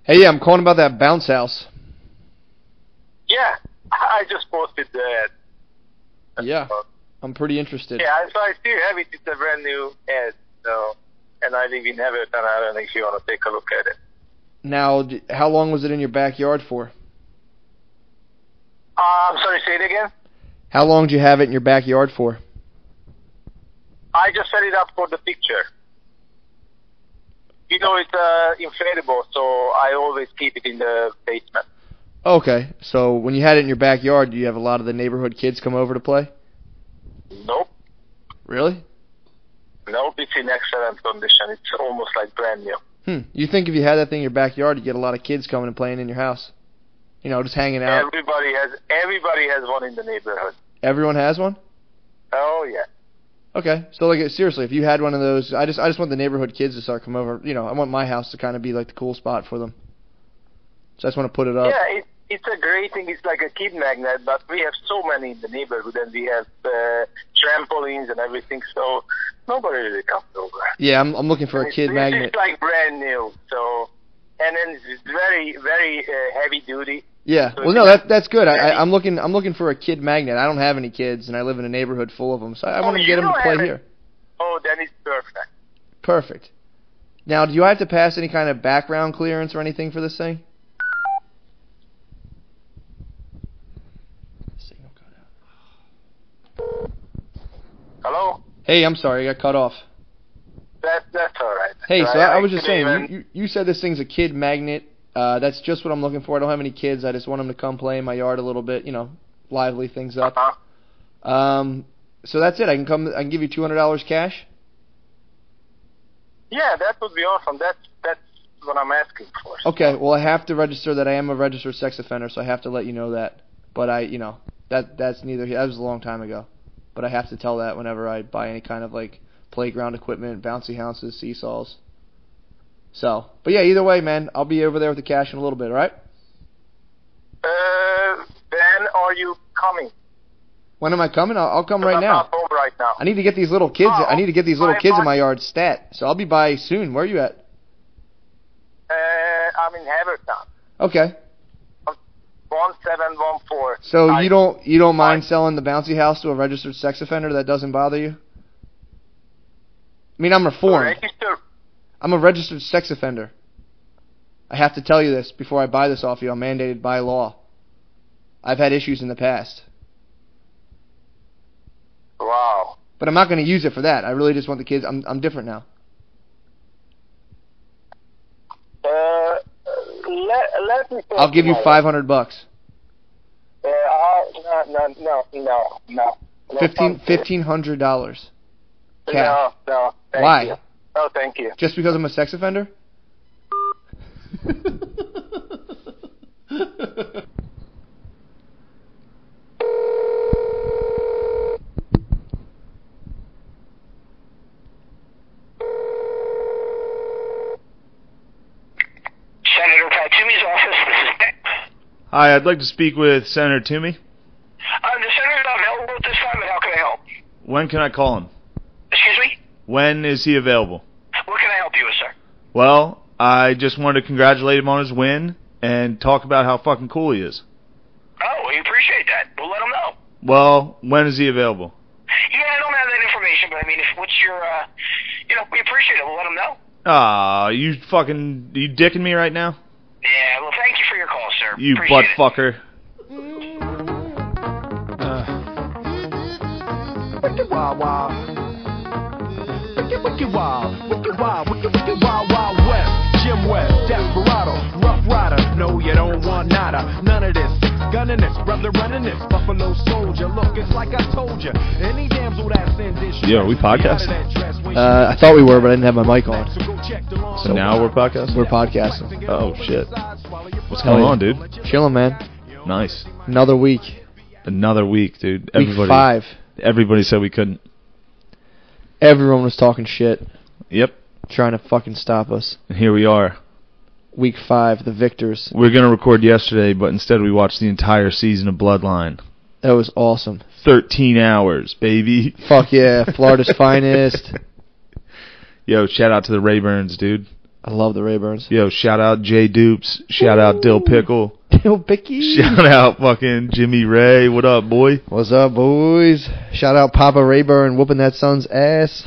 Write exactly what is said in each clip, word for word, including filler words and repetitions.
Hey, yeah, I'm calling about that bounce house. Yeah, I just posted the ad. Yeah, I'm pretty interested. Yeah, so I still have it. It's a brand new ad, so, and I live in Everton. I don't know if you want to take a look at it. Now, d- how long was it in your backyard for? Uh, I'm sorry, say it again? How long did you have it in your backyard for? I just set it up for the picture. You know, it's uh, inflatable, so I always keep it in the basement. Okay, so when you had it in your backyard, do you have a lot of the neighborhood kids come over to play? Nope. Really? Nope, it's in excellent condition. It's almost like brand new. Hmm. You think if you had that thing in your backyard, you'd get a lot of kids coming and playing in your house? You know, just hanging out. Everybody has everybody has one in the neighborhood. Everyone has one? Oh, yeah. Okay, so like seriously, if you had one of those, I just I just want the neighborhood kids to start coming over. You know, I want my house to kind of be like the cool spot for them. So I just want to put it up. Yeah, it, it's a great thing. It's like a kid magnet, but we have so many in the neighborhood, and we have uh, trampolines and everything, so nobody really comes over. Yeah, I'm I'm looking for And a kid it's, magnet. It's like brand new, so and then it's very very uh, heavy duty. Yeah, So well, no, that that's good. I, I I'm looking I'm looking for a kid magnet. I don't have any kids, and I live in a neighborhood full of them, so I Oh, want to you get them to don't play have it. here. Oh, then it's perfect. Perfect. Now, do you have to pass any kind of background clearance or anything for this thing? Signal cut out. Hello? Hey, I'm sorry, I got cut off. That that's all right. Hey, so I, I was just actually saying, even- you, you you said this thing's a kid magnet. Uh, that's just what I'm looking for. I don't have any kids. I just want them to come play in my yard a little bit, you know, lively things up. Uh-huh. Um, so that's it. I can come. I can give you two hundred dollars cash. Yeah, that would be awesome. That's that's what I'm asking for. Okay. Well, I have to register that I am a registered sex offender, so I have to let you know that. But I, you know, that that's neither. That was a long time ago. But I have to tell that whenever I buy any kind of like playground equipment, bouncy houses, seesaws. So, but yeah, either way, man, I'll be over there with the cash in a little bit. All right? Uh, when are you coming? When am I coming? I'll, I'll come right I'm now. not home right now. I need to get these little kids. Oh, I need to get these little my kids in my apologies. yard stat. So I'll be by soon. Where are you at? Uh, I'm in Havertown. Okay. One seven one four. So I, you don't you don't mind I- selling the bouncy house to a registered sex offender? That doesn't bother you? I mean, I'm reformed. Register. I'm a registered sex offender. I have to tell you this before I buy this off you. I'm mandated by law. I've had issues in the past. Wow. But I'm not going to use it for that. I really just want the kids. I'm I'm different now. Uh, let let me. talk I'll give to you my- five hundred bucks. Uh, I'll, no, no, no, no, no. no Fifteen thank you. fifteen hundred dollars. Cash. No, no. Thank Why? You. No, thank you. Just because I'm a sex offender? Senator Pat Toomey's office. This is Nick. Hi, I'd like to speak with Senator Toomey. Uh, the senator's not available at this time, but how can I help? When can I call him? Excuse me? When is he available? What can I help you with, sir? Well, I just wanted to congratulate him on his win and talk about how fucking cool he is. Oh, we appreciate that. We'll let him know. Well, when is he available? Yeah, I don't have that information, but I mean, if what's your, uh, you know, we appreciate it. We'll let him know. Ah, you fucking, you dicking me right now? Yeah, well, thank you for your call, sir. You appreciate butt it. fucker. Wicked wild wild. Wicked wicked wild. Wicked wild. Wicked wicked wild wild west. Jim West, Desperado, Rough Rider. No, you don't want nada. None of this. Six gunning this, brother running this. Buffalo Soldier. Look, it's like I told you. Any damsel that's in this. Yo, we podcasting? Uh, I thought we were, but I didn't have my mic on. So now we're podcasting? We're podcasting. Oh, shit. What's Hell going yeah. on, dude? Chilling, man. Nice. Another week. Another week, dude. Week Everybody, five. Everybody said we couldn't. Everyone was talking shit, Yep. trying to fucking stop us. And here we are. Week five, the victors. We were going to record yesterday, but instead we watched the entire season of Bloodline. That was awesome. thirteen hours, baby. Fuck yeah, Florida's finest. Yo, shout out to the Rayburns, dude. I love the Rayburns. Yo, shout out Jay Dupes. Shout out Dill Pickle. Dill Picky. Shout out fucking Jimmy Ray. What up, boy? What's up, boys? Shout out Papa Rayburn whooping that son's ass.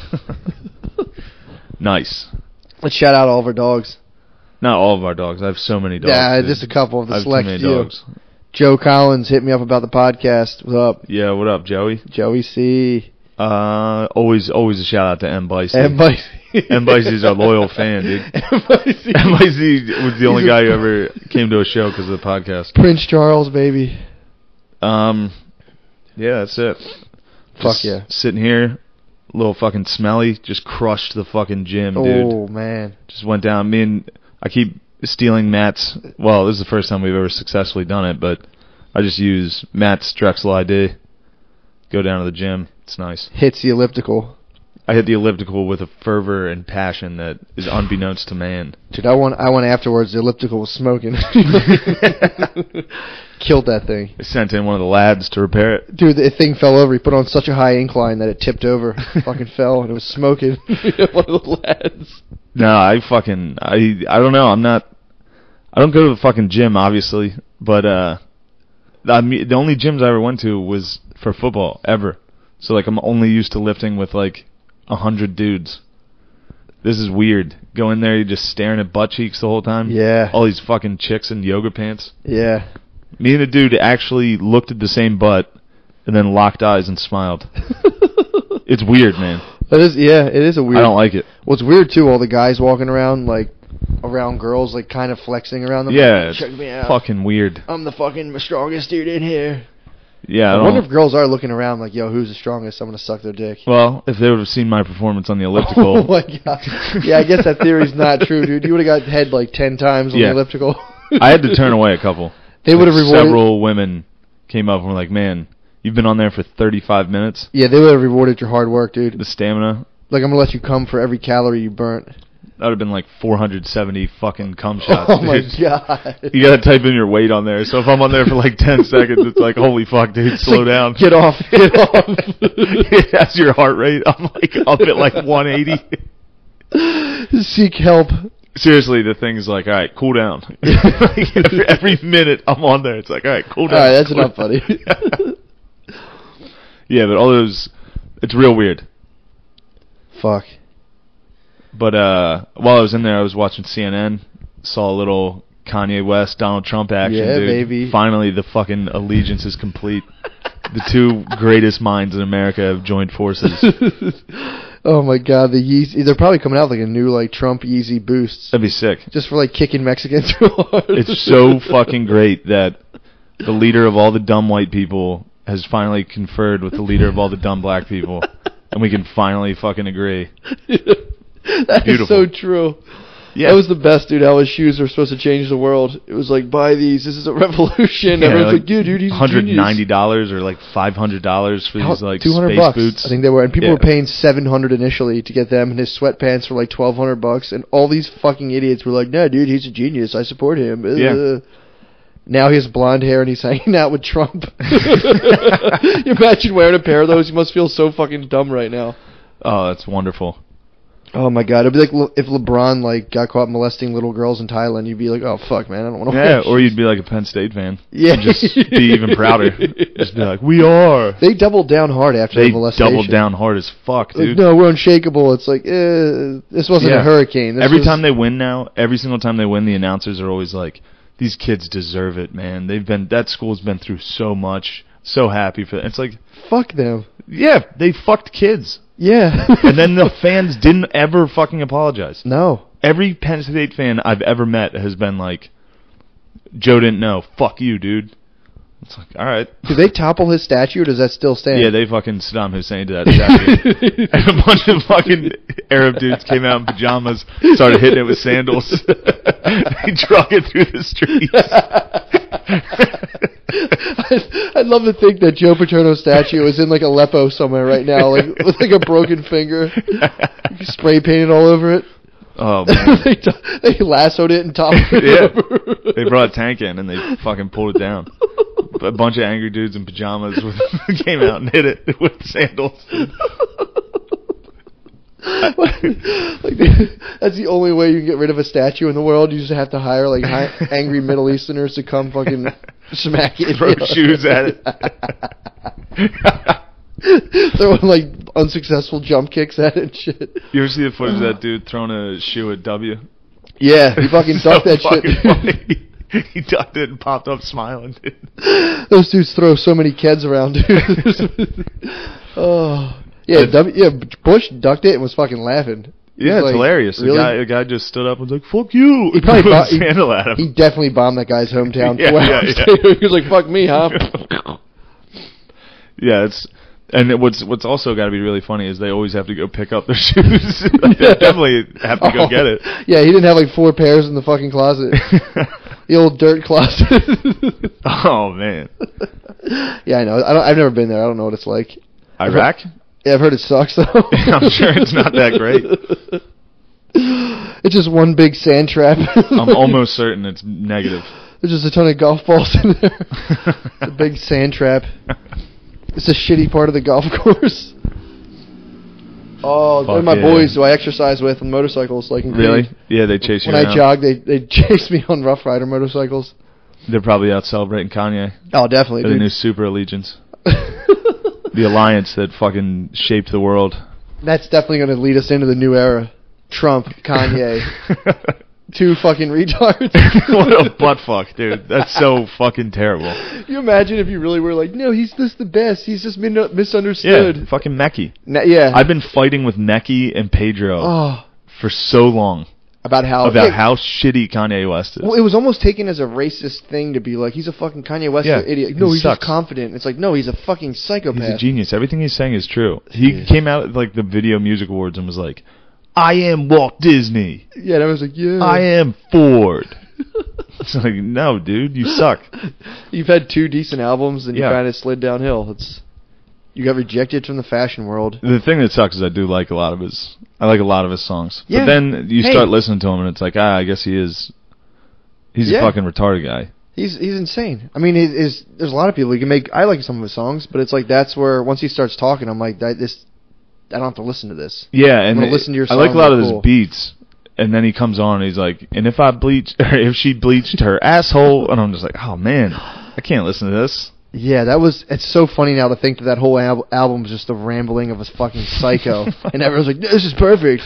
Nice. Let's shout out all of our dogs. Not all of our dogs. I have so many dogs. Yeah, dude. just a couple of the I have too select many few. dogs. Joe Collins hit me up about the podcast. What's up? Yeah, what up, Joey? Joey C. Uh, always, always a shout out to M. Bicey. M. Bicey. M. Bicey's a loyal fan, dude. M. Bicey. M. Bicey was the only guy who ever came to a show because of the podcast. Prince Charles, baby. Um, yeah, that's it. Fuck Just yeah. Sitting here, a little fucking smelly, just crushed the fucking gym, dude. Oh, man. Just went down. Me and I keep stealing Matt's. Well, this is the first time we've ever successfully done it, but I just use Matt's Drexel I D. Go down to the gym. It's nice. Hits the elliptical. I hit the elliptical with a fervor and passion that is unbeknownst to man. Dude, I went, I went afterwards. The elliptical was smoking. Killed that thing. I sent in one of the lads to repair it. Dude, the thing fell over. He put on such a high incline that it tipped over. Fucking fell, and it was smoking. One of the lads. No, I fucking, I, I don't know. I'm not, I don't go to the fucking gym, obviously, but uh, I mean, the only gyms I ever went to was for football, ever. So, like, I'm only used to lifting with, like, a hundred dudes. This is weird. Go in there, you're just staring at butt cheeks the whole time. Yeah. All these fucking chicks in yoga pants. Yeah. Me and a dude actually looked at the same butt and then locked eyes and smiled. It's weird, man. That is, yeah, it is a weird. I don't like it. What's weird too, all the guys walking around like around girls, like kind of flexing around them. Yeah, like, check it's me out. fucking weird. I'm the fucking strongest dude in here. Yeah, I, I don't, wonder if girls are looking around like, yo, who's the strongest? I'm gonna suck their dick. well, if they would have seen my performance on the elliptical. Oh my god. Yeah, I guess that theory's not true, dude. You would have got head like ten times on Yeah. the elliptical. I had to turn away a couple. They would have Like, rewarded. Several women came up and were like, "Man, you've been on there for thirty-five minutes. Yeah, they would have rewarded your hard work, dude. The stamina." Like, I'm gonna let you come for every calorie you burnt. That would have been like four hundred seventy fucking cum shots. Oh my dude. god. You gotta type in your weight on there. So if I'm on there for like ten seconds, it's like, holy fuck, dude, slow down. Get off. Get off. That's your heart rate. I'm like up at like one eighty. Seek help. Seriously, the thing's like, all right, cool down. Like every, every minute I'm on there, it's like, all right, cool down. All right, that's cool enough, down. buddy. Yeah, but all those, it's real weird. Fuck. But uh, while I was in there, I was watching C N N, saw a little Kanye West, Donald Trump action, Yeah, dude. baby. Finally, the fucking allegiance is complete. The two greatest minds in America have joined forces. Oh my god, the Yeezy. They're probably coming out with like a new like Trump Yeezy boosts. That'd be sick. Just for like kicking Mexicans real hard. It's so fucking great that the leader of all the dumb white people has finally conferred with the leader of all the dumb black people, and we can finally fucking agree. That is Beautiful. so true. Yeah, That was the best, dude. How his shoes were supposed to change the world. It was like, buy these. This is a revolution. yeah, Everyone's like like, yeah, dude, he's a one hundred ninety genius. dollars or like five hundred dollars for these like two hundred space bucks, boots. I think they were, and people Yeah. were paying seven hundred initially to get them, and his sweatpants were like twelve hundred bucks, and all these fucking idiots were like, "No, dude, he's a genius. I support him." Yeah. Uh, Now he has blonde hair and he's hanging out with Trump. You imagine wearing a pair of those? You must feel so fucking dumb right now. Oh, that's wonderful. Oh my god, it'd be like Le- if LeBron like got caught molesting little girls in Thailand. You'd be like, "Oh fuck, man, I don't want to." Yeah, or you'd be like a Penn State fan. Yeah. And just be even prouder. Just be like, we are. They doubled down hard after They the molestation. doubled down hard as fuck, Like, dude. no, we're unshakable. It's like, eh, this wasn't Yeah. a hurricane. This Every was- time they win now, every single time they win, the announcers are always like, these kids deserve it, man. They've been, that school's been through so much. So happy for them. It's like, fuck them. yeah, they fucked kids. Yeah. And then the fans didn't ever fucking apologize. No. Every Penn State fan I've ever met has been like, Joe didn't know. Fuck you, dude. It's like, all right. Did they topple his statue, or does that still stand? Yeah, they fucking Saddam Hussein did that statue. And a bunch of fucking Arab dudes came out in pajamas, started hitting it with sandals. They drug it through the streets. I'd, I'd love to think that Joe Paterno's statue is in like Aleppo somewhere right now, like with like a broken finger, spray painted all over it. Oh man, they, t- they lassoed it and toppled it yeah. over. They brought a tank in and they fucking pulled it down. A bunch of angry dudes in pajamas with, came out and hit it with sandals. Like, that's the only way you can get rid of a statue in the world. You just have to hire like high, angry Middle Easterners to come fucking smack it. Throw shoes at it. Throwing like unsuccessful jump kicks at it and shit. You ever see the footage of that dude throwing a shoe at W? Yeah, he fucking So ducked that fucking shit. funny. He ducked it and popped up smiling, dude. Those dudes throw so many kids around, dude. Oh. Yeah, w, yeah, Bush ducked it and was fucking laughing. Yeah, it's like, hilarious. Really? The guy, the guy just stood up and was like, "Fuck you!" He probably threw bo- his handle at him. He definitely bombed that guy's hometown. Yeah, two yeah, hours yeah. later. He was like, "Fuck me, huh?" Yeah, it's and it, what's what's also got to be really funny is they always have to go pick up their shoes. Like, they definitely have to go Oh, get it. Yeah, he didn't have like four pairs in the fucking closet. The old dirt closet. Oh man, Yeah, I know. I don't, I've never been there. I don't know what it's like. Iraq? Yeah, I've heard it sucks though. I'm sure it's not that great. It's just one big sand trap. I'm almost certain it's negative. There's just a ton of golf balls in there. A big sand trap. It's a shitty part of the golf course. Oh, they're Fuck my yeah. boys who I exercise with on motorcycles. Like in Really? Crete. Yeah, they chase you When around. I jog, they they chase me on Rough Rider motorcycles. They're probably out celebrating Kanye. Oh, definitely, Or the dude. new Super Allegiance. The alliance that fucking shaped the world. That's definitely going to lead us into the new era. Trump, Kanye, two fucking retards. What a butt fuck, dude. That's so fucking terrible. Can you imagine if you really were like, no, he's just the best. He's just min- misunderstood. Yeah, fucking Necky. Na- yeah. I've been fighting with Necky and Pedro oh, for so long about how about yeah, how shitty Kanye West is. Well, it was almost taken as a racist thing to be like, he's a fucking Kanye West Yeah, idiot. he No, he's sucks. just confident. It's like, no, he's a fucking psychopath. He's a genius. Everything he's saying is true. He Yeah. came out at like the Video Music Awards and was like, I am Walt Disney. Yeah, and I was like, yeah. I am Ford. It's like, no, dude, you suck. You've had two decent albums and Yeah. you kind of slid downhill. It's You got rejected from the fashion world. The thing that sucks is I do like a lot of his. I like a lot of his songs. Yeah. But then you Hey. start listening to him and it's like, ah, I guess he is. He's Yeah. a fucking retarded guy. He's he's insane. I mean, it is there's a lot of people he can make. I like some of his songs, but it's like that's where once he starts talking, I'm like, that this. I don't have to listen to this. Yeah, and gonna it- listen to your I like a song, lot of they're his cool. beats. And then he comes on and he's like, and if I bleach, or if she bleached her asshole, and I'm just like, oh man, I can't listen to this. Yeah, that was. It's so funny now to think that that whole al- album is just the rambling of a fucking psycho, and everyone's like, "This is perfect."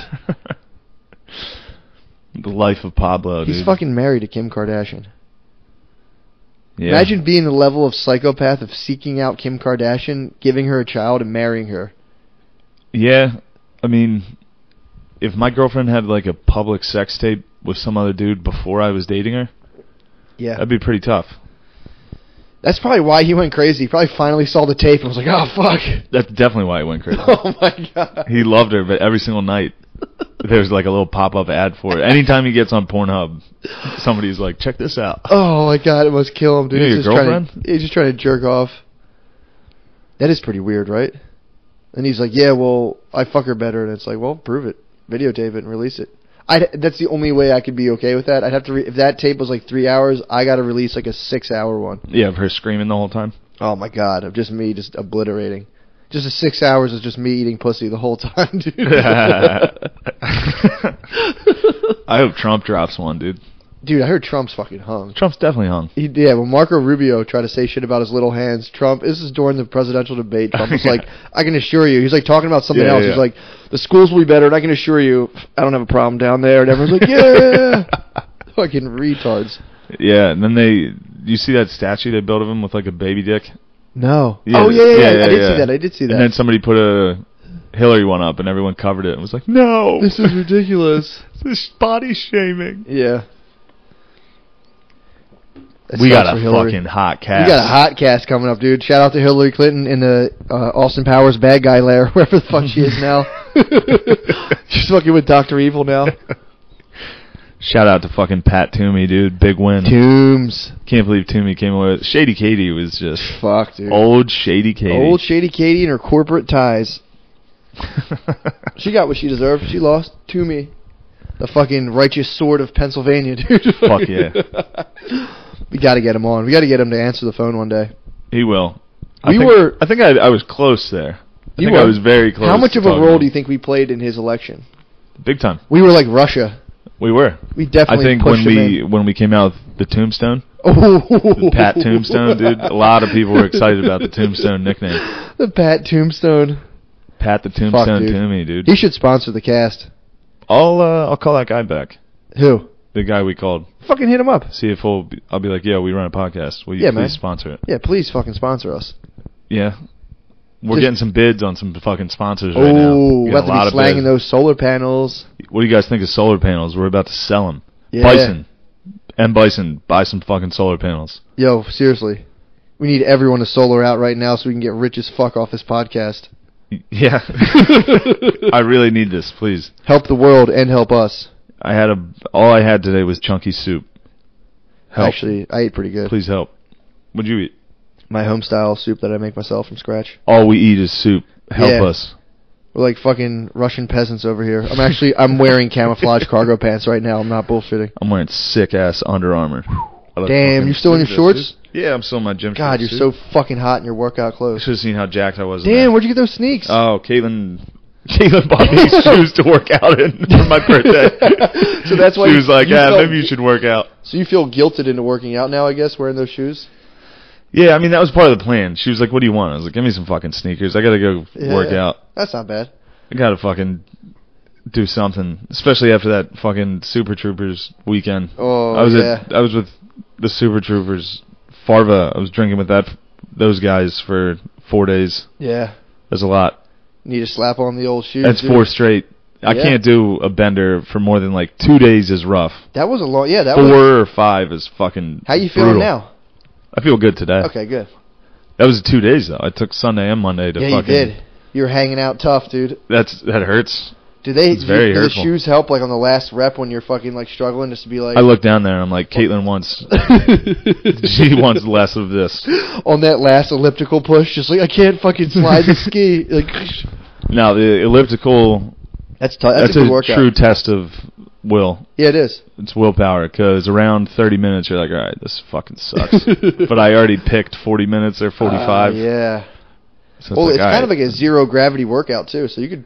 The life of Pablo, He's dude. fucking married to Kim Kardashian. Yeah. Imagine being the level of psychopath of seeking out Kim Kardashian, giving her a child, and marrying her. Yeah, I mean, if my girlfriend had like a public sex tape with some other dude before I was dating her, Yeah, that'd be pretty tough. that's probably why he went crazy. He probably finally saw the tape and was like, "Oh fuck." That's definitely why he went crazy. Oh my god. He loved her, but every single night there's like a little pop-up ad for it. Anytime he gets on Pornhub, somebody's like, check this out. Oh my god, it must kill him, dude. Yeah, he's your just trying girlfriend? to, he's just trying to jerk off. That is pretty weird, right? And he's like, "Yeah, well, I fuck her better." And it's like, "Well, prove it, videotape it, and release it." I that's the only way I could be okay with that. I'd have to re- if that tape was like three hours, I got to release like a six-hour one. Yeah, of her screaming the whole time. Oh my god, of just me just obliterating. Just a six hours is just me eating pussy the whole time, dude. I hope Trump drops one, dude. Dude, I heard Trump's fucking hung. Trump's definitely hung. He, yeah, when Marco Rubio tried to say shit about his little hands, Trump, this is during the presidential debate, Trump was like, I can assure you, he's like talking about something Yeah, else, yeah. he's like, the schools will be better, and I can assure you, I don't have a problem down there, and everyone's like, yeah! Fucking retards. Yeah, and then they, you see that statue they built of him with like a baby dick? No. Yeah, oh, yeah, yeah, yeah, yeah, I did yeah. see that, I did see that. And then somebody put a Hillary one up and everyone covered it and was like, no! This is ridiculous. This body shaming. Yeah. That We sucks got for a Hillary. fucking hot cast. We got a hot cast coming up, dude. Shout out to Hillary Clinton in the uh, Austin Powers bad guy lair, wherever the fuck she is now. She's fucking with Doctor Evil now. Shout out to fucking Pat Toomey, dude. Big win. Tombs. Can't believe Toomey came away with Shady Katie was just Fuck, dude. old Shady Katie. Old Shady Katie and her corporate ties. She got what she deserved. She lost to me. The fucking righteous sword of Pennsylvania, dude. Fuck yeah. We got to get him on. We got to get him to answer the phone one day. He will. We I think, were- I think I, I was close there. I You think I were. was very close. How much to of a talking role to do you him. think we played in his election? Big time. We were like Russia. We were. We definitely I think pushed when him we in. when we came out with the Tombstone, Oh. the Pat Tombstone, dude, a lot of people were excited about the Tombstone nickname. The Pat Tombstone. Pat the Tombstone dude. Toomey, dude. He should sponsor the cast. I'll uh, I'll call that guy back. Who? The guy we called. Fucking hit him up. See if he'll. Be, I'll be like, yeah, we run a podcast. Will you Yeah, please man. sponsor it? Yeah, please fucking sponsor us. Yeah. We're Just- getting some bids on some fucking sponsors right now. Oh, Getting we're about a to lot be of slanging bids. those solar panels. What do you guys think of solar panels? We're about to sell them. Yeah. Bison. M. Bison, buy some fucking solar panels. Yo, seriously. We need everyone to solar out right now so we can get rich as fuck off this podcast. Yeah. I really need this, please. Help the world and help us. I had a all I had today was chunky soup. Help. Actually, I ate pretty good. Please help. What'd you eat? My home style soup that I make myself from scratch. All we eat is soup. Help Yeah. us. We're like fucking Russian peasants over here. I'm actually I'm wearing camouflage cargo pants right now. I'm not bullshitting. I'm wearing sick ass Under Armour. I look Damn, fucking- you're still in your look at this, shorts? dude. Yeah, I'm still in my gym God, you're shorts, so dude. fucking hot in your workout You clothes. should have seen how jacked I was. in Damn, that. where'd you get those sneaks? Oh, Caitlin. Caitlin bought me shoes to work out in for my birthday. So that's why she you- was like, you "Yeah, felt- maybe you should work out." So you feel guilted into working out now, I guess, wearing those shoes? Yeah, I mean that was part of the plan. She was like, "What do you want?" I was like, "Give me some fucking sneakers. I gotta go Yeah. work out. That's not bad. I gotta fucking do something." Especially after that fucking Super Troopers weekend. Oh, I was yeah. at, I was with the Super Troopers, Farva. I was drinking with that those guys for four days. Yeah. That's a lot. Need to slap on the old shoes. That's dude. four straight. I Yeah. can't do a bender for more than like two days is rough. That was a long. Yeah, that Four was. or five is fucking. How you feeling brutal. now? I feel good today. Okay, good. That was two days though. I took Sunday and Monday to Yeah, you fucking. did. You were hanging out tough, dude. That's that hurts. Do they? It's very do the hurtful. shoes help, like on the last rep when you're fucking like struggling, just to be like I look down there and I'm like, Caitlin wants. She wants less of this. on that last elliptical push, just like I can't fucking slide the ski. Like Now the elliptical. that's tough. That's, That's, a good a workout. true test of will. Yeah, it is. It's willpower because around thirty minutes you're like, all right, this fucking sucks. But I already picked forty minutes or forty-five. Uh, yeah. So Well, like, it's all kind of right. like a zero gravity workout too, so you could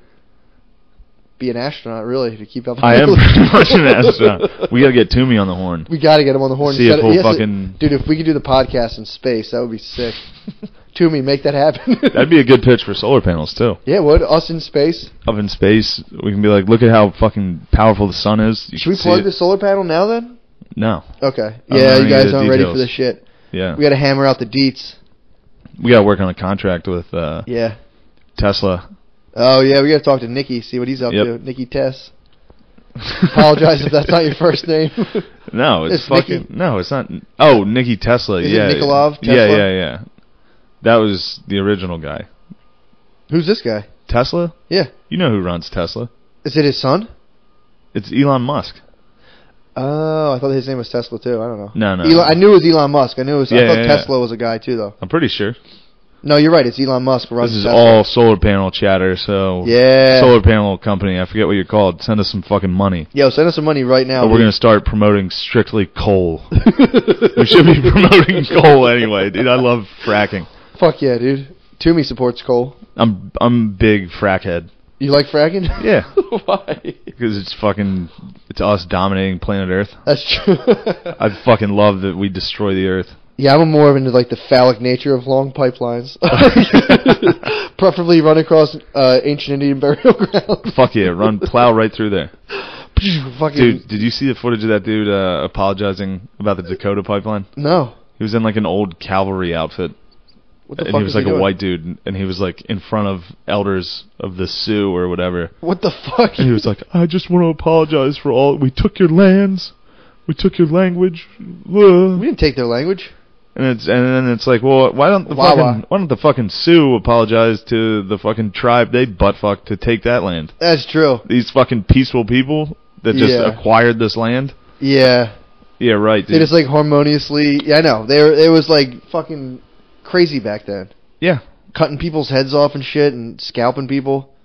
be an astronaut really to keep up. I am pretty much an astronaut. We gotta get Toomey on the horn. We got to get him on the horn. See He's if gotta- we'll he has to- fucking- dude, if we could do the podcast in space, that would be sick. Toomey, make that happen. That'd be a good pitch for solar panels too. Yeah, what? Us in space? Up in space, we can be like, look at how fucking powerful the sun is. You Should we can see plug it. the solar panel now then? No. Okay. I don't Yeah, know you any guys of the aren't ready for details. this shit. Yeah. We got to hammer out the deets. We gotta work on a contract with uh, Yeah. Tesla. Oh yeah, we got to talk to Nikki, see what he's up Yep. to. Nikki Tess. Apologize if that's not your first name. No, it's, It's fucking Nikki. no, it's not. Oh, Nikki Tesla. Is it yeah, Nikolov Yeah, Tesla? yeah, yeah. That was the original guy. Who's this guy? Tesla. Yeah. You know who runs Tesla? Is it his son? It's Elon Musk. Oh, I thought his name was Tesla too. I don't know. No, no. Elon, I knew it was Elon Musk. I knew it was. I Yeah, thought yeah, Tesla was a guy too, though. I'm pretty sure. No, you're right. It's Elon Musk. who runs This is Tesla. all solar panel chatter. So Yeah. solar panel company. I forget what you're called. Send us some fucking money. Yo, send us some money right now. Or we're dude. gonna start promoting strictly coal. We should be promoting coal anyway, dude. I love fracking. Fuck yeah, dude. Toomey supports coal. I'm I'm big frack head. You like fracking? Yeah. Why? Because it's fucking it's us dominating planet Earth. That's true. I fucking love that we destroy the Earth. Yeah, I'm more into like the phallic nature of long pipelines. Preferably run across uh, ancient Indian burial ground. Fuck yeah, run plow right through there. Fucking Dude, did you see the footage of that dude uh, apologizing about the Dakota pipeline? no. He was in like an old cavalry outfit. What the And fuck he was is like he a doing? white dude, and he was like in front of elders of the Sioux or whatever. What the fuck? And he was like, "I just want to apologize for all. We took your lands, we took your language." We Uh. didn't take their language. And it's and then it's like, well, why don't the Wawa. fucking why don't the fucking Sioux apologize to the fucking tribe they buttfucked to take that land? That's true. These fucking peaceful people that just Yeah. acquired this land. Yeah. Yeah, right, They dude. just like harmoniously. Yeah, I know. They were, it was like fucking crazy back then. Yeah. Cutting people's heads off and shit and scalping people.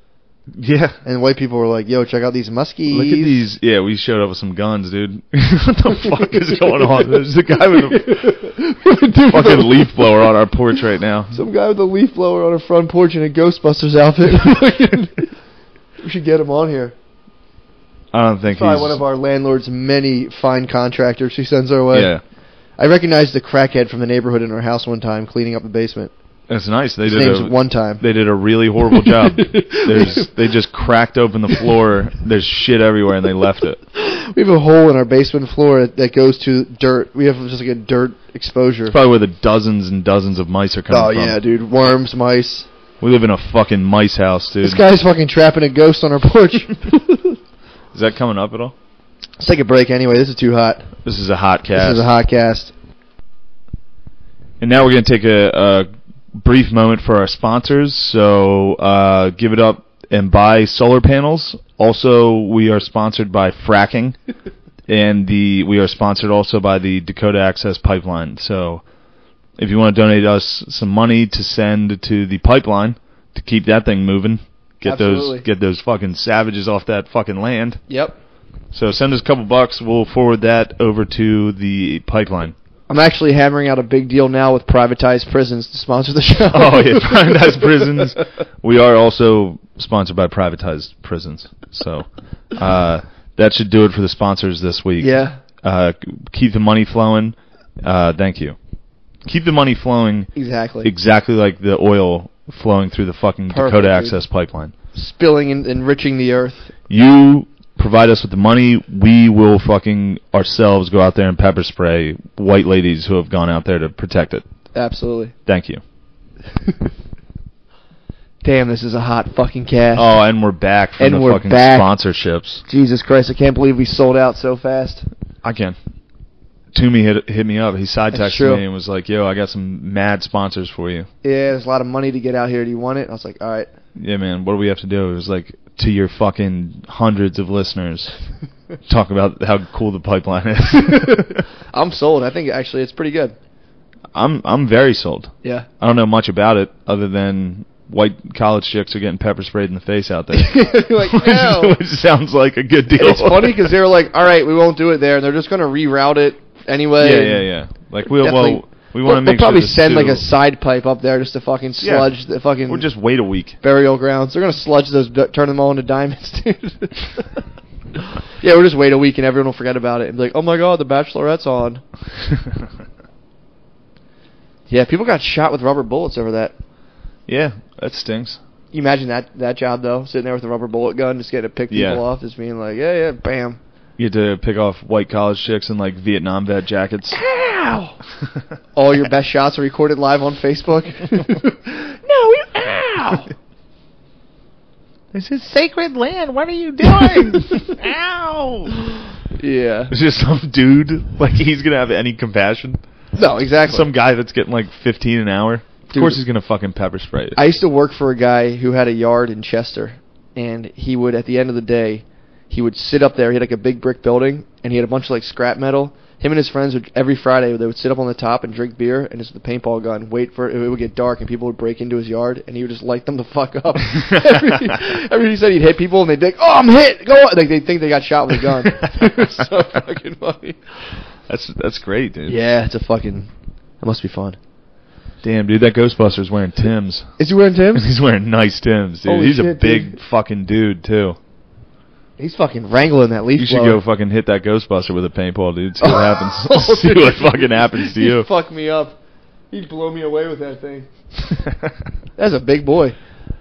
Yeah. And white people were like, "Yo, check out these muskies." Look at these. Yeah, we showed up with some guns, dude. What the fuck is going on? There's a guy with a fucking leaf blower on our porch right now. Some guy with a leaf blower on a front porch in a Ghostbusters outfit. We should get him on here. I don't think Probably he's... one of our landlord's many fine contractors he sends our way. Yeah. I recognized the crackhead from the neighborhood in our house one time cleaning up the basement. That's nice. They His did name's a, one time. They did a really horrible job. There's, they just cracked open the floor. There's shit everywhere, and they left it. We have a hole in our basement floor that goes to dirt. We have just like a dirt exposure. It's probably where the dozens and dozens of mice are coming Oh, from. yeah, dude. Worms, mice. We live in a fucking mice house, dude. This guy's fucking trapping a ghost on our porch. Is that coming up at all? Let's take a break anyway. This is too hot. This is a hot cast. This is a hot cast. And now we're going to take a, a brief moment for our sponsors. So uh, give it up and buy solar panels. Also, we are sponsored by fracking. And the we are sponsored also by the Dakota Access Pipeline. So if you want to donate us some money to send to the pipeline to keep that thing moving, get Absolutely. those get those fucking savages off that fucking land. Yep. So send us a couple bucks. We'll forward that over to the pipeline. I'm actually hammering out a big deal now with privatized prisons to sponsor the show. Oh, yeah, privatized prisons. We are also sponsored by privatized prisons. So uh, that should do it for the sponsors this week. Yeah. Uh, keep the money flowing. Uh, thank you. Keep the money flowing Exactly. exactly like the oil flowing through the fucking Perfect, Dakota dude. Access Pipeline. Spilling and enriching the earth. You provide us with the money, we will fucking ourselves go out there and pepper spray white ladies who have gone out there to protect it. Absolutely. Thank you. Damn, this is a hot fucking cast. Oh, and we're back from And the we're fucking back. sponsorships. Jesus Christ, I can't believe we sold out so fast. I can. Toomey hit hit me up. He side That's texted true. me and was like, "Yo, I got some mad sponsors for you." Yeah, there's a lot of money to get out here. Do you want it? I was like, all right. Yeah, man. What do we have to do? It was like to your fucking hundreds of listeners. Talk about how cool the pipeline is. I'm sold. I think actually it's pretty good. I'm I'm very sold. Yeah. I don't know much about it other than white college chicks are getting pepper sprayed in the face out there. Like, no. Which sounds like a good deal. It's funny because they were like, all right, we won't do it there, and they're just going to reroute it anyway. Yeah, yeah, yeah. Like we'll Definitely- well we want to They'll, make they'll probably sure this send like too- a side pipe up there just to fucking Yeah. sludge the fucking Or just wait a week. burial grounds. They're going to sludge those, d- turn them all into diamonds, dude. Yeah, we'll just wait a week and everyone will forget about it and be like, oh my god, the Bachelorette's on. Yeah, people got shot with rubber bullets over that. Yeah, that stinks. You imagine that that job though, sitting there with a rubber bullet gun, just getting to pick people Yeah. off, just being like, yeah, yeah, bam. You had to pick off white college chicks in like Vietnam vet jackets. Ow! All your best shots are recorded live on Facebook. No, you, ow! This is sacred land. What are you doing? Ow! Yeah. It's just some dude, like he's gonna have any compassion. No, exactly. Some guy that's getting like fifteen an hour. Of Dude. course he's gonna fucking pepper spray it. I used to work for a guy who had a yard in Chester, and he would, at the end of the day, he would sit up there. He had like a big brick building, and he had a bunch of like scrap metal. Him and his friends would every Friday they would sit up on the top and drink beer, and just with the paintball gun, wait for it. It would get dark, and people would break into his yard, and he would just light them the fuck up. every, every he said he'd hit people, and they'd think, "Oh, I'm hit! Go!" on. Like they think they got shot with a gun. It was so fucking funny. That's that's great, dude. Yeah, it's a fucking. That must be fun. Damn, dude, that Ghostbuster's wearing Tim's. Is he wearing Tim's? He's wearing nice Tim's, dude. Holy He's a shit, big dude. fucking dude too. He's fucking wrangling that leaf You should blower. go fucking hit that Ghostbuster with a paintball, dude. See what happens. Oh, See dude. what fucking happens to you. He'd fuck me up. He'd blow me away with that thing. That's a big boy.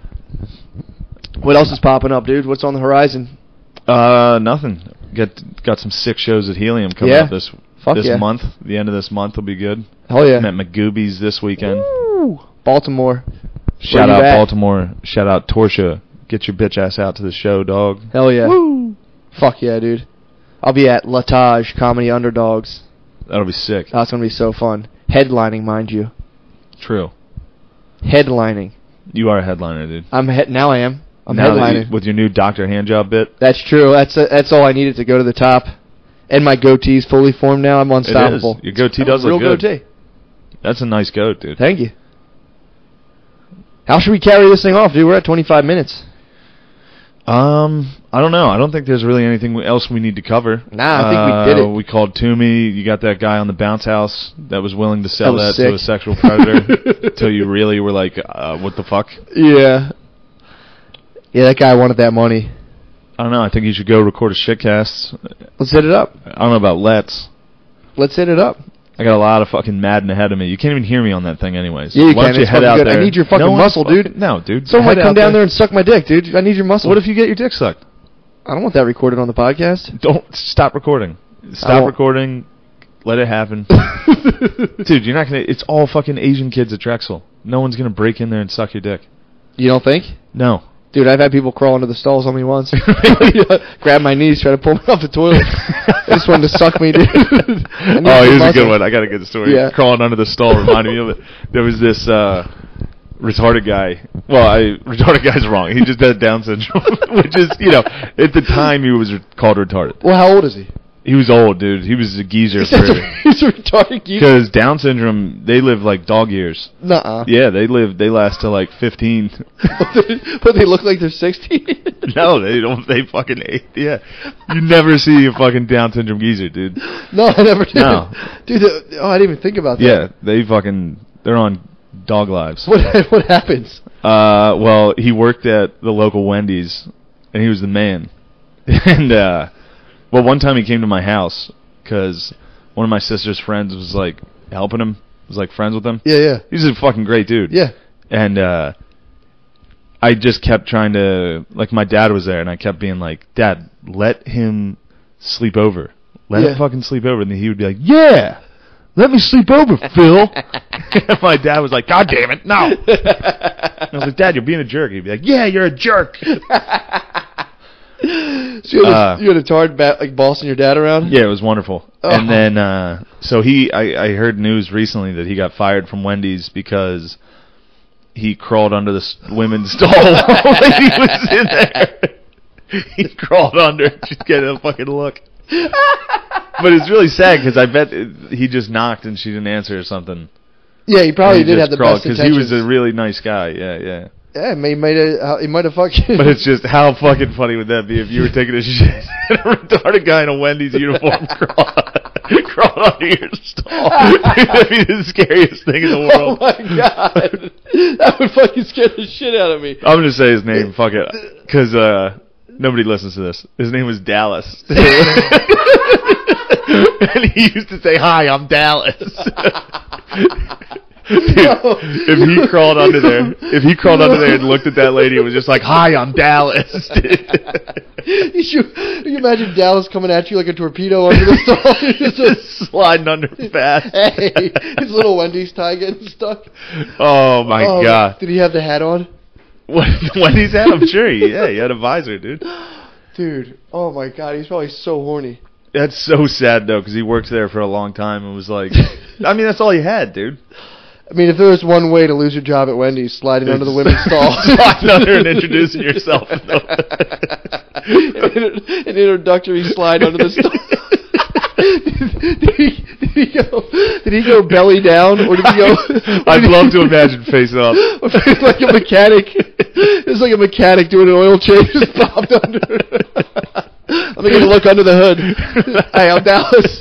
What else is popping up, dude? What's on the horizon? Uh, nothing. Got got some sick shows at Helium coming Yeah. up this Fuck this yeah. month. The end of this month will be good. Hell yeah. I'm at McGoobies this weekend. Woo. Baltimore. Shout you out at? Baltimore. Shout out Torsha. Get your bitch ass out to the show, dog. Hell yeah. Woo! Fuck yeah, dude. I'll be at Latage Comedy Underdogs. That'll be sick. That's going to be so fun. Headlining, mind you. True. Headlining. You are a headliner, dude. I'm he- Now I am. I'm Now that headlining. you- with your new Doctor Handjob bit. That's true. That's uh, that's all I needed to go to the top. And my goatee's fully formed now. I'm unstoppable. It is. Your goatee That does was a look real good. goatee. That's a nice goat, dude. Thank you. How should we carry this thing off, dude? We're at twenty-five minutes. Um, I don't know. I don't think there's really anything else we need to cover. Nah, I think uh, we did it. We called Toomey. You got that guy on the bounce house that was willing to sell That that, was to sick. a sexual predator until you really were like, uh, what the fuck? Yeah. Yeah, that guy wanted that money. I don't know. I think you should go record a shitcast. Let's hit it up. I don't know about let's. Let's hit it up. I got a lot of fucking Madden ahead of me. You can't even hear me on that thing anyways. Yeah, you Why can. don't you It's head fucking out good. there? I need your fucking No one's muscle, dude. fucking- No, dude. Someone Head might come out down there and suck my dick, dude. I need your muscle. What if you get your dick sucked? I don't want that recorded on the podcast. Don't stop recording. I Stop won't. recording. Let it happen. Dude, you're not gonna. It's all fucking Asian kids at Drexel. No one's gonna break in there and suck your dick. You don't think? No. Dude, I've had people crawl into the stalls on me once. Grab my knees, try to pull me off the toilet. They just wanted to suck me, dude. I need Oh, some here's a muscle. good one. I got a good story. Yeah. Crawling under the stall reminded me of it. There was this uh, retarded guy. Well, I retarded guy's wrong. He just had Down syndrome, which is, you know, at the time he was re- called retarded. Well, how old is he? He was old, dude. He was a geezer. He's a, he's a retarded geek. Because Down syndrome, they live like dog years. Nuh-uh. Yeah, they live. They last till like fifteen. But they look like they're sixty. No, they don't. They fucking eight. Yeah, you never see a fucking Down syndrome geezer, dude. No, I never did. No. Dude, the, oh, I didn't even think about that. Yeah, they fucking. They're on dog lives. What what happens? Uh, well, he worked at the local Wendy's, and he was the man. And uh, well, one time he came to my house because one of my sister's friends was like helping him. Was like friends with him. Yeah, yeah. He's a fucking great dude. Yeah. And uh, I just kept trying to, like, my dad was there, and I kept being like, Dad, let him sleep over. Let Yeah. him fucking sleep over. And then he would be like, yeah, let me sleep over, Phil. And my dad was like, God damn it, no. I was like, Dad, you're being a jerk. He'd be like, yeah, you're a jerk. So you had, Uh, a, you had a tard bat, like bossing your dad around? Yeah, it was wonderful. Oh. And then, uh, so he, I, I heard news recently that he got fired from Wendy's because he crawled under the s- women's stall while he was in there. He crawled under and just get a fucking look. But it's really sad because I bet it, he just knocked and she didn't answer or something. Yeah, he probably And he did just have the crawled, best he intentions. was a really nice guy. Yeah, yeah. Yeah, he might have. He might have fucking. But it's just, how fucking funny would that be if you were taking a shit and a retarded guy in a Wendy's uniform crawled, crawled under your stall? That'd be the scariest thing in the Oh world. my god, that would fucking scare the shit out of me. I'm going to say his name, fuck it, because uh, nobody listens to this. His name was Dallas. And he used to say, hi, I'm Dallas. Dude, if he crawled under there, if he crawled under there and looked at that lady and was just like, hi, I'm Dallas. you, should, you imagine Dallas coming at you like a torpedo under the stall? Just, just sliding under fast. Hey, his little Wendy's tie getting stuck. Oh my Oh, god. Did he have the hat on? What, Wendy's hat? I'm sure he, yeah, he had a visor, dude. Dude, oh my god, he's probably so horny. That's so sad, though, because he worked there for a long time and was like, I mean, that's all he had, dude. I mean, if there was one way to lose your job at Wendy's, sliding under the women's stall. Sliding under and introducing yourself. an, inter- an introductory slide under the stall. did, he, did he go? Did he go belly down, or did he go? I'd love to imagine face up. Like a mechanic. It's like a mechanic doing an oil change. Just popped under. Let me get a look under the hood. Hey, I'm Dallas.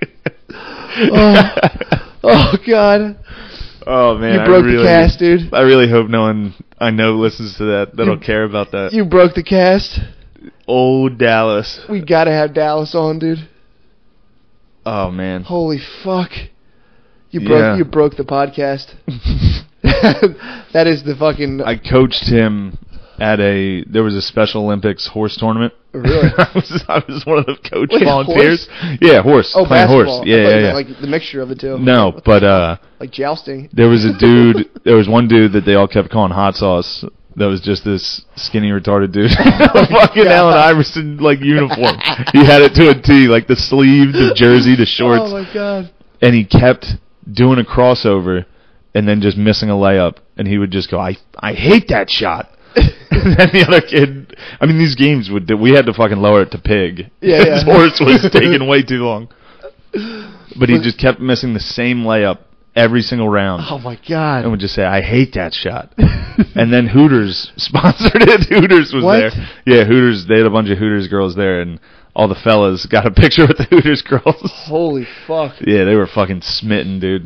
Oh, oh God. Oh man, You broke I really, the cast, dude. I really hope no one I know listens to that. That'll You- care about that. You broke the cast. Old Dallas. We gotta have Dallas on, dude. Oh man. Holy fuck. You broke Yeah. you broke the podcast. That is the fucking I coached him at a. There was a Special Olympics horse tournament. Really? I was I was one of the coach Wait, volunteers. Yeah, horse. Oh, playing basketball. horse. I Yeah, thought yeah, you yeah. meant, like the mixture of the two. No, but uh, Like jousting. there was a dude. There was one dude that they all kept calling Hot Sauce. That was just this skinny, retarded dude. Fucking God. Allen Iverson like uniform. He had it to a T, like the sleeve, the jersey, the shorts, Oh my god. and he kept doing a crossover and then just missing a layup. And he would just go, "I I hate that shot." And then the other kid. I mean, these games would. We had to fucking lower it to pig. Yeah, His yeah. horse was taking way too long. But he just kept missing the same layup every single round. Oh my god. And would just say, I hate that shot. And then Hooters sponsored it. Hooters was What? there. Yeah, Hooters, they had a bunch of Hooters girls there, and all the fellas got a picture with the Hooters girls. Holy fuck. Yeah, they were fucking smitten, dude.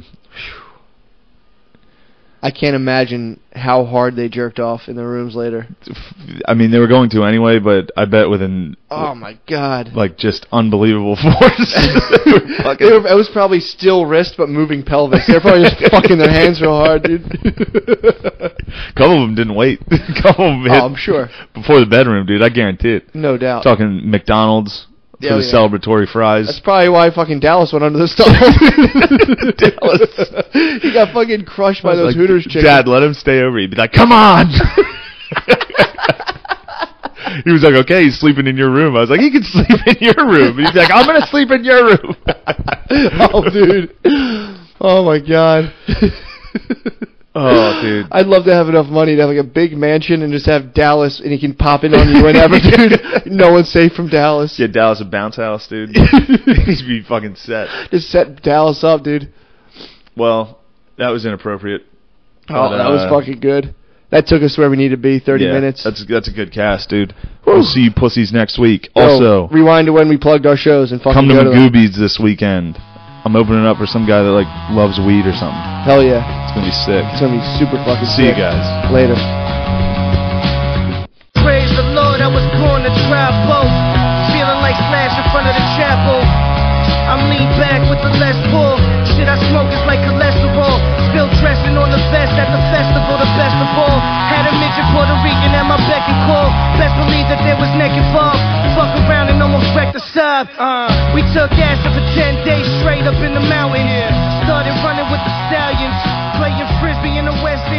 I can't imagine how hard they jerked off in the rooms later. I mean, they were going to anyway, but I bet within, Oh my god. like, just unbelievable force. They were fucking- They were, it was probably still wrist but moving pelvis. They were probably just fucking their hands real hard, dude. A couple of them didn't wait. A couple of them hit Oh, I'm sure. before the bedroom, dude. I guarantee it. No doubt. Talking McDonald's for Yeah, the yeah. celebratory fries. That's probably why fucking Dallas went under the stove. Dallas. He got fucking crushed by those Like, Hooters chickens. Dad, let him stay over. He'd be like, come on. He was like, okay, he's sleeping in your room. I was like, he can sleep in your room. He's like, I'm going to sleep in your room. Oh, dude. Oh, my God. Oh, dude. I'd love to have enough money to have like a big mansion and just have Dallas and he can pop in on you whenever, dude. No one's safe from Dallas. Yeah, Dallas a bounce house, dude. He'd be fucking set. Just set Dallas up, dude. Well, that was inappropriate. Oh, But, that was uh, fucking good. That took us where we need to be, thirty yeah, minutes. That's that's a good cast, dude. Woo. We'll see you pussies next week. Yo, Also, rewind to when we plugged our shows and fucking come to go to them. Magoobies this weekend. I'm opening up for some guy that like loves weed or something. Hell yeah. It's gonna be sick. It's gonna be super fucking See you sick. guys. Later. Praise the Lord, I was born to drive boat. Feeling like Slash in front of the chapel. I'm lean back with the Les Paul. Shit I smoke is like cholesterol. Still dressing on the vest at the festival, the best of all. Had a midget Puerto Rican at my beck and call. Best believe that there was neck involved. Fuck around and almost wrecked the sub. Uh, we took acid for ten days straight up in the mountains. Started running with the stallions. Playing frisbee in the West End.